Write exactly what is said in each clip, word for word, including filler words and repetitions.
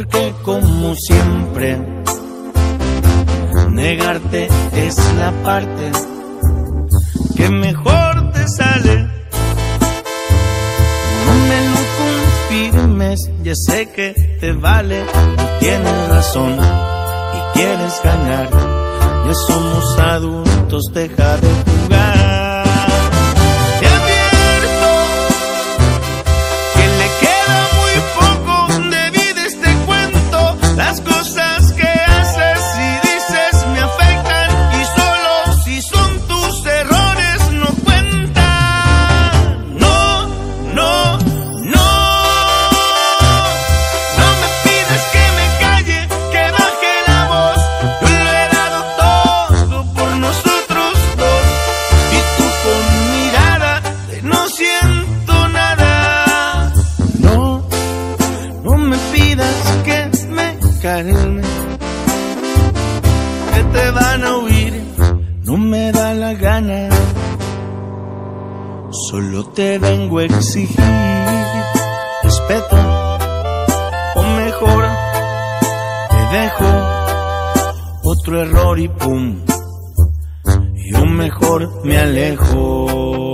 porque como siempre negarte es la parte que mejor te sale. No me lo confirmes, ya sé que te vale. Tú tienes razón y quieres ganar. Ya somos adultos, deja de jugar. Te advierto que le queda muy poco de vida a este cuento. Las cosas que haces y dices me afectan, y solo si son tus errores no cuentan. No, no, no. No me pides que me calle, que baje la voz. Yo lo he dado todo por nosotros dos, y tú con mirada de no siento nada. No, no me pidas que me calme, que te van a oír, no me da la gana. Solo te vengo a exigir respeto, o mejor te dejo otro error y pum, yo mejor me alejo.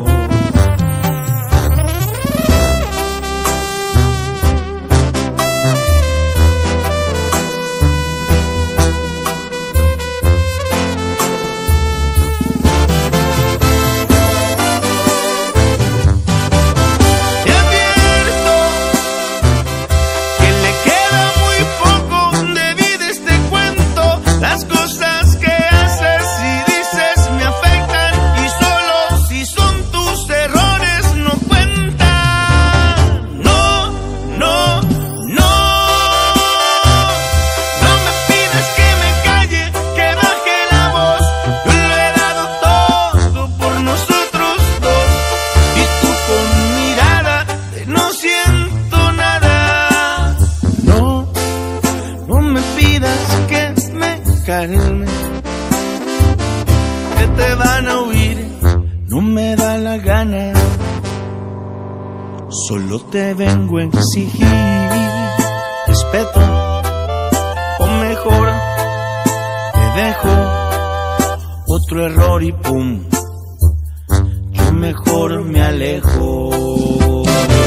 Te advierto que le queda muy poco de vida a este cuento. Las cosas que haces y dices me afectan, y solo si son tus errores no cuentan. No, no, no. No me pides que me calle, que baje la voz. Yo lo he dado todo por nosotros dos, y tú con mirada de no siento nada. No, no me pidas que me calme, que te van a oír, no me da la gana. Solo te vengo a exigir respeto, o mejor te dejo otro error y pum, yo mejor me alejo.